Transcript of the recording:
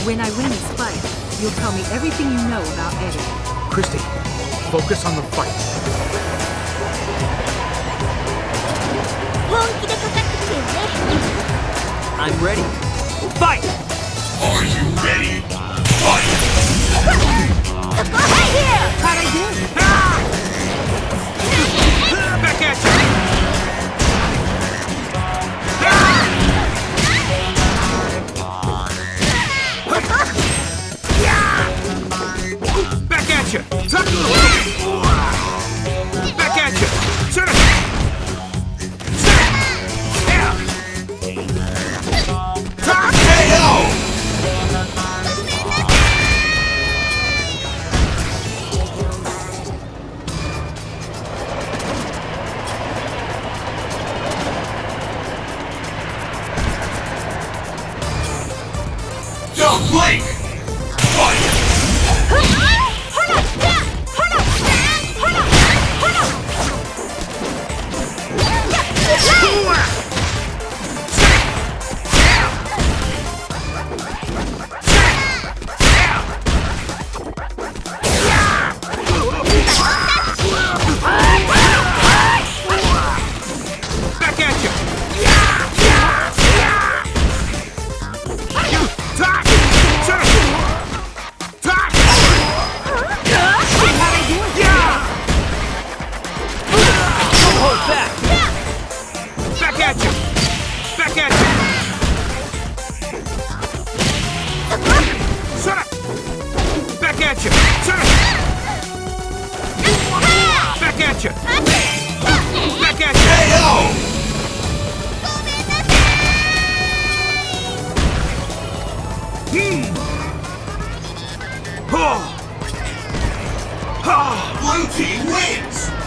When I win this fight, you'll tell me everything you know about Eddie. Christie, focus on the fight. I'm ready. Fight! Are you ready? Fight! Right here! How'd I do? Back at you! Back at you! Back at you! Shut it! Don't blink! Fight! Back at you! Back at you! Back at you! Shut up! Back at you! Shut up! Back at you! Back at you! KO! Oh! Oh! Blue team wins!